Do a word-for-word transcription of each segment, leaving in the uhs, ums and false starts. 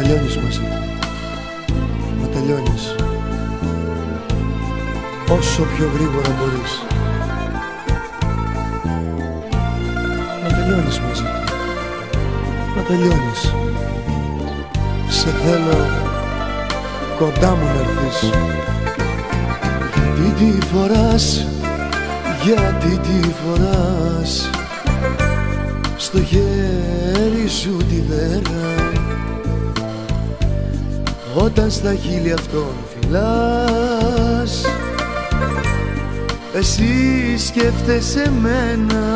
τελειώνεις μαζί του, να τελειώνεις όσο πιο γρήγορα μπορείς. Να τελειώνεις μαζί του, να τελειώνεις. Σε θέλω κοντά μου να έρθεις. Γιατί τη φοράς, γιατί τη φοράς στο χέρι σου τη βέρα, όταν στα χείλη αυτόν φυλάς, εσύ σκέφτεσαι μένα.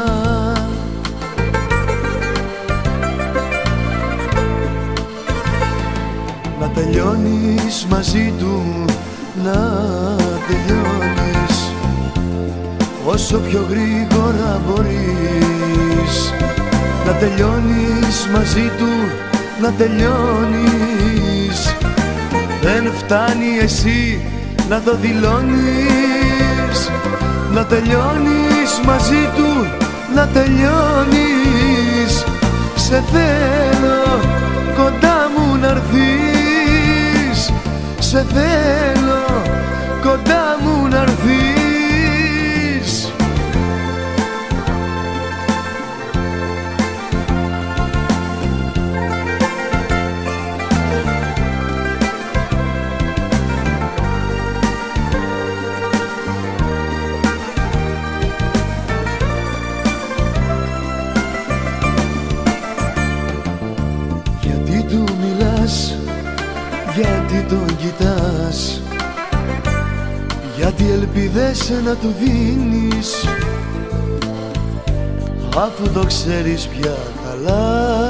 Να τελειώνεις μαζί του, να τελειώνεις όσο πιο γρήγορα μπορείς. Να τελειώνεις μαζί του, να τελειώνεις. Δεν φτάνει εσύ να το δηλώνεις. Να τελειώνεις μαζί του, να τελειώνεις. Σε θέλω κοντά μου να έρθεις. Σε θέλω κοντά μου να έρθεις. Γιατί του μιλάς, γιατί τον κοιτάς, γιατί ελπίδες να του δίνεις, αφού το ξέρεις πια καλά.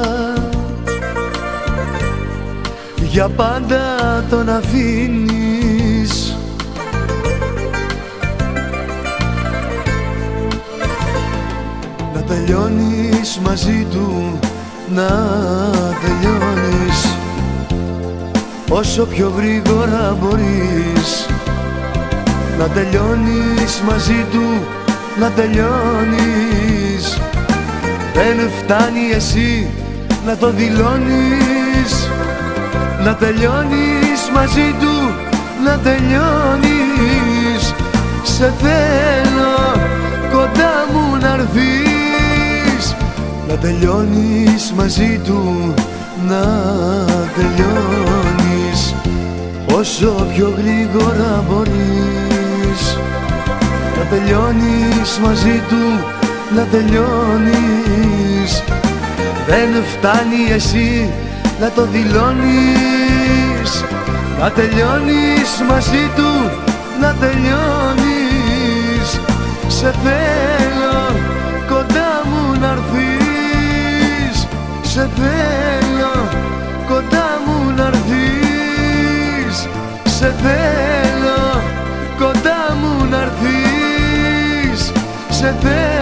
Για πάντα τον αφήνεις. Να τελειώνεις μαζί του, να τελειώνεις όσο πιο γρήγορα μπορείς. Να τελειώνεις μαζί του, να τελειώνεις. Δεν φτάνει εσύ να το δηλώνεις. Να τελειώνεις μαζί του, να τελειώνεις. Σε θέλω κοντά μου να έρθεις. Να τελειώνεις μαζί του, να τελειώνεις όσο πιο γρήγορα μπορείς. Να τελειώνεις μαζί του, να τελειώνεις. Δεν φτάνει εσύ να το δηλώνεις. Να τελειώνεις μαζί του, να τελειώνεις. Σε θέλω κοντά μου να έρθεις. Σε θέλω κοντά μου να έρθεις. Σε θέλω κοντά μου να έρθεις. Σε θέλω